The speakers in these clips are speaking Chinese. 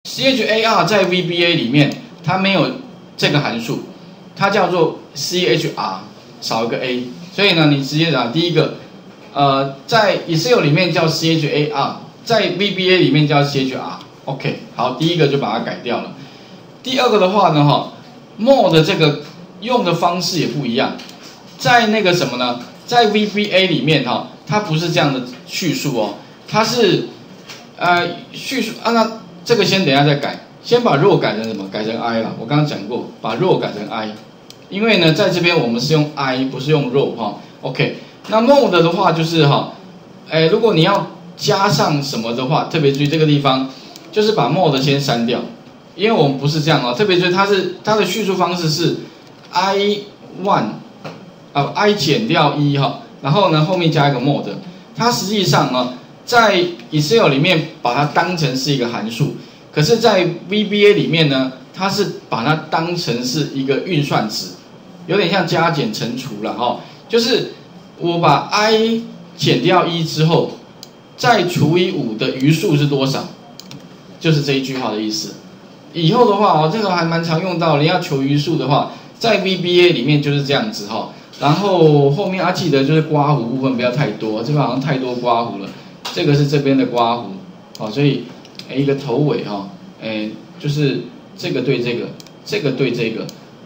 char 在 VBA 里面它没有这个函数，它叫做 chr 少一个 a， 所以呢你直接打第一个，在 Excel 里面叫 char， 在 VBA 里面叫 chr。OK， 好，第一个就把它改掉了。第二个的话呢，mod 这个用的方式也不一样，在那个什么呢？在 VBA 里面它不是这样的叙述哦，它是叙述那这个先等一下再改，先把 row 改成什么？改成 i 啦。我刚刚讲过，把 row 改成 i， 因为呢在这边我们是用 i， 不是用 row OK， 那 mod 的话就是如果你要加上什么的话，特别注意这个地方，就是把 mod 先删掉，因为我们不是这样特别注意它的叙述方式是 i1 i 减掉1然后呢后面加一个 mod， 它实际上在 Excel 里面把它当成是一个函数，可是在 VBA 里面呢，它是把它当成是一个运算值，有点像加减乘除了就是我把 i 减掉1之后，再除以5的余数是多少？就是这一句话的意思。以后的话这个还蛮常用到，你要求余数的话，在 VBA 里面就是这样子然后后面记得就是刮胡部分不要太多，这边好像太多刮胡了。这个是这边的刮胡所以一个头尾就是这个对这个，这个对这个，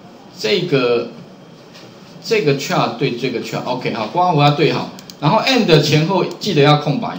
这个 char 对这个 char OK 刮胡要对好，然后 and 前后记得要空白，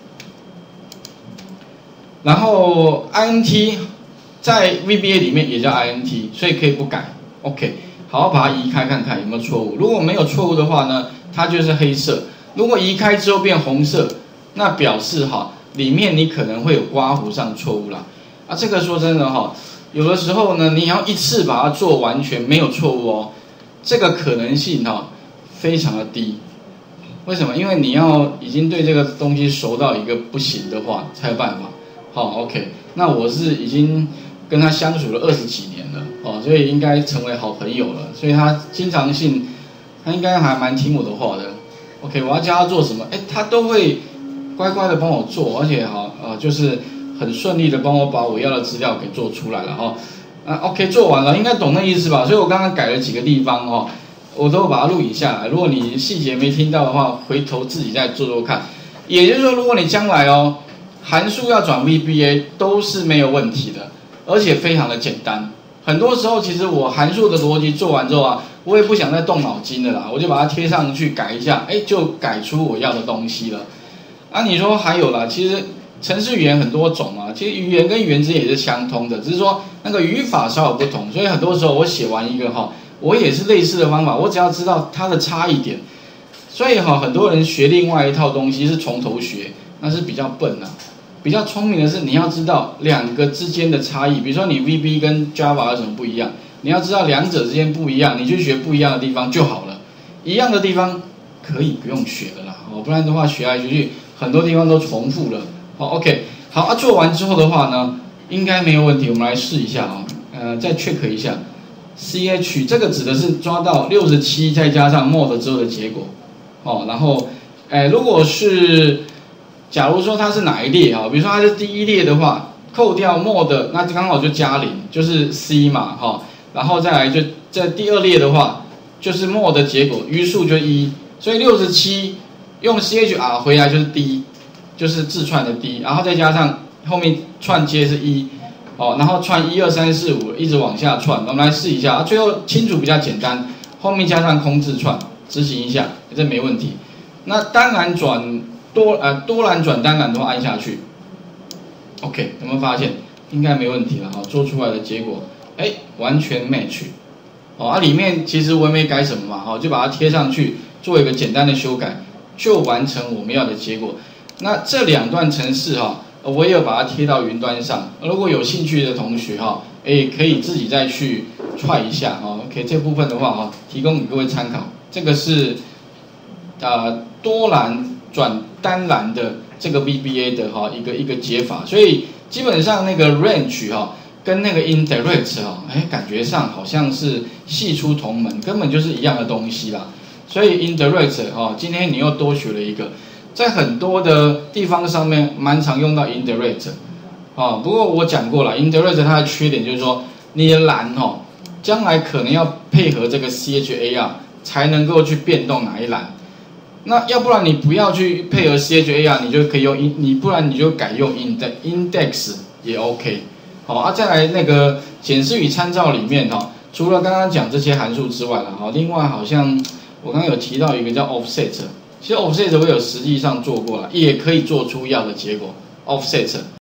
然后 int 在 VBA 里面也叫 int， 所以可以不改 OK。好，把它移开看看有没有错误。如果没有错误的话呢，它就是黑色；如果移开之后变红色，那表示里面你可能会有刮胡上错误啦。这个说真的有的时候呢，你要一次把它做完全没有错误这个可能性非常的低。为什么？因为你要已经对这个东西熟到一个不行的话才有办法。OK， 那我是已经跟他相处了20几年了所以应该成为好朋友了，所以他经常性，他应该还蛮听我的话的。OK， 我要教他做什么，他都会乖乖的帮我做，而且就是很顺利的帮我把我要的资料给做出来了OK， 做完了，应该懂那意思吧？所以我刚刚改了几个地方我都把它录影下来。如果你细节没听到的话，回头自己再做做看。也就是说，如果你将来函数要转 VBA 都是没有问题的，而且非常的简单。很多时候其实我函数的逻辑做完之后我也不想再动脑筋的啦，我就把它贴上去改一下，就改出我要的东西了。你说还有啦，其实程式语言很多种其实语言跟语言之间也是相通的，只是说那个语法稍有不同，所以很多时候我写完一个我也是类似的方法，我只要知道它的差异点。所以很多人学另外一套东西是从头学，那是比较笨比较聪明的是你要知道两个之间的差异，比如说你 VB 跟 Java 有什么不一样，你要知道两者之间不一样，你去学不一样的地方就好了。一样的地方可以不用学了啦不然的话学来学去很多地方都重复了OK， 好做完之后的话呢，应该没有问题。我们来试一下再 check 一下 ch 这个指的是抓到67再加上 mod 之后的结果然后如果是假如说它是哪一列比如说它是第一列的话，扣掉 mod 那刚好就加0，就是 C 嘛然后再来就在第二列的话，就是 mod 的结果余数就1，所以67用 chr 回来就是 D， 就是字串的 D， 然后再加上后面串接是1然后串1 2 3 4 5一直往下串。我们来试一下最后清楚比较简单，后面加上空字串执行一下，这没问题。那单栏转多栏转单栏的话按下去 OK， 有没有发现应该没问题了做出来的结果完全 match 里面其实我也没改什么嘛就把它贴上去做一个简单的修改，就完成我们要的结果。那这两段程式我也有把它贴到云端上，如果有兴趣的同学可以自己再去 try 一下OK， 这部分的话提供给各位参考。这个是多栏转单栏的这个 VBA 的一个解法，所以基本上那个 range 跟那个 indirect 感觉上好像是系出同门，根本就是一样的东西啦。所以 indirect 今天你又多学了一个，在很多的地方上面蛮常用到 indirect。 不过我讲过了 ，interest 它的缺点就是说，你的栏将来可能要配合这个 char 才能够去变动哪一栏。那要不然你不要去配合 char， 你就可以用不然你就改用 index 也 OK。再来那个检视与参照里面除了刚刚讲这些函数之外另外好像我刚刚有提到一个叫 offset， 其实 offset 我有实际上做过了，也可以做出要的结果 offset。